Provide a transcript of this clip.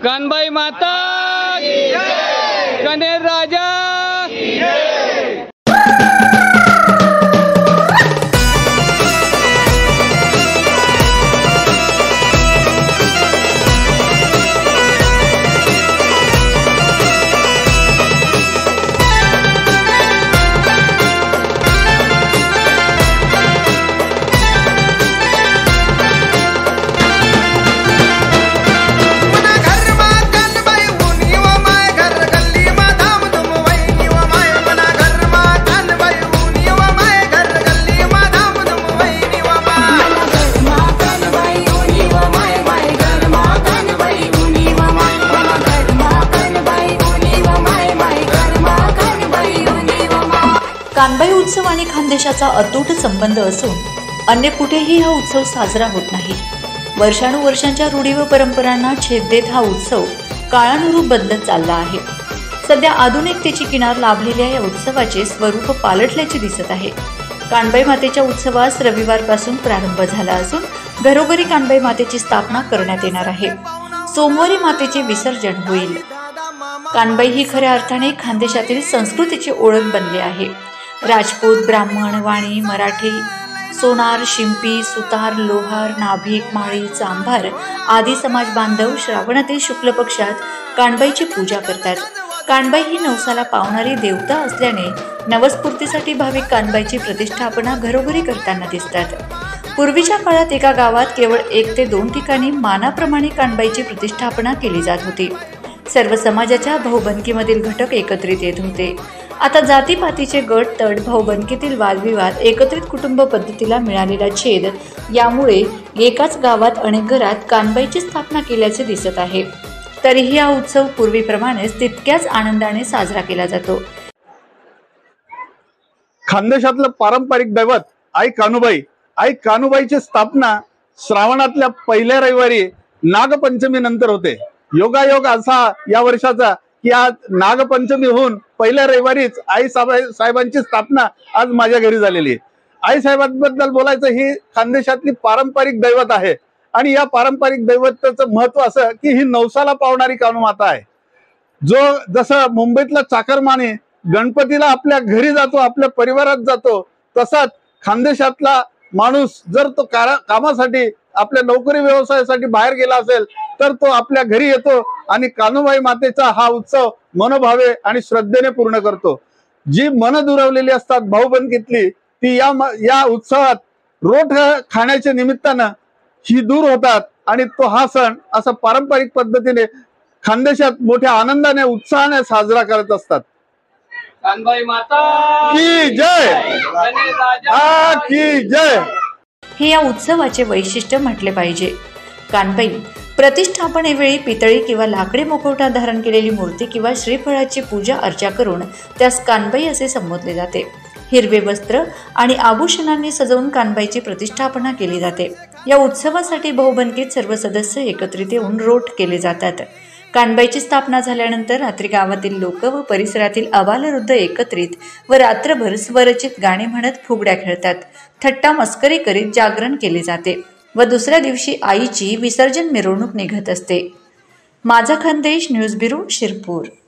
कानबाई माता की जय, गणेश राजा की जय। कानबाई उत्सव आणि खानदेशाचा अतूट संबंध असून अन्य कुठेही हा उत्सव साजरा होत नाही। वर्षानुवर्षांच्या रूढी व परंपरांना छेद देत हा उत्सव काळानुरूप बदलत चालला आहे। सध्या आधुनिकतेची किनार लाभलेल्या या उत्सवाचे स्वरूप पालटल्याचे दिसत आहे। कानबाई मातेच्या उत्सवास रविवारपासून प्रारंभ झाला असून घरोघरी कानबाई मातेची स्थापना करण्यात येणार आहे। सोमवारी मातेचे विसर्जन होईल। कानबाई ही खऱ्या अर्थाने खानदेशातील संस्कृतीची ओळख बनली आहे। राजपूत, ब्राह्मण, वाणी, मराठी, सोनार, शिंपी, सुतार, लोहार, नाभिक, माळी, चांभार आदी समाज बांधव श्रावणातील शुक्ल पक्षात कानबाईची पूजा करतात। कानबाई ही नवसाला पावणारी देवता असल्याने नवस्फूर्तीसाठी भाविक कानबाईची प्रतिष्ठापना घरोघरी करताना दिसतात। पूर्वीच्या काळात एका गावात केवळ 1 ते 2 ठिकाणी मानाप्रमाणे कानबाईची प्रतिष्ठापना केली जात होती। सर्व समाजाच्या भाऊबंदकीमधील घटक एकत्रित येत होते। आता जातीपातीचे गट, तट, भाऊबंदकीतील वादविवाद, एकत्रित कुटुंब पद्धतीला मिळालेला छेद यामुळे एकाच गावात अनेक घरात कानबाईची स्थापना केल्याचे दिसत आहे। तरीही हा उत्सव पूर्वीप्रमाणेच तितक्याच आनंदाने साजरा केला जातो। खानदेशातलं पारंपरिक दैवत आई कानूबाईची स्थापना श्रावणातल्या पहिल्या रविवारी नागपंचमी नंतर होते। योगायोग असा या वर्षाचा की आज नागपंचमी होऊन पहिल्या रविवारीच आई साहेबांची स्थापना आज माझ्या घरी झालेली आहे। आई साहेबांबद्दल बोलायचं, ही खानदेशातली पारंपरिक दैवत आहे आणि या पारंपरिक दैवताचं महत्व असं की ही नवसाला पावणारी कानूमाता आहे। जो जसं मुंबईतला चाकरमानी गणपतीला आपल्या घरी जातो, आपल्या परिवारात जातो, तसाच खानदेशातला माणूस जर तो कामासाठी आपल्या नोकरी व्यवसायासाठी बाहेर गेला असेल तर तो आपल्या घरी येतो आणि कानूबाई मातेचा हा उत्सव मनोभावे आणि श्रद्धेने पूर्ण करतो। जी मन दुरावलेली असतात भाऊबंदकीतली ती या उत्सवात रोट खाण्याच्या निमित्तानं ही दूर होतात आणि तो हा सण असा पारंपरिक पद्धतीने खानदेशात मोठ्या आनंदाने उत्साहाने साजरा करत असतात। कानबाई माता की जय, गणेश राजा की जय। हे या उत्सवाचे वैशिष्ट्य म्हटले पाहिजे। कानबाई प्रतिष्ठापनेवेळी पितळी किंवा लाकडी मुखवटा धारण केलेली मूर्ती किंवा श्रीफळाची पूजा अर्चा करून त्यास कानबाई असे संबोधले जाते। हिरवे वस्त्र आणि आभूषणांनी सजवून कानबाईची प्रतिष्ठापना केली जाते। या उत्सवासाठी भाऊबंदकीत सर्व सदस्य एकत्रित येऊन रोट केले जातात। कानबाईची स्थापना झाल्यानंतर रात्री गावातील लोक व परिसरातील अबालवृद्ध एकत्रित व रात्रभर स्वरचित गाणी म्हणत फुगड्या खेळतात। थट्टा मस्करी करीत जागरण केले जाते व दुसऱ्या दिवशी आईची विसर्जन मिरवणूक निघत असते। माझा खानदेश न्यूज ब्युरो, शिरपूर।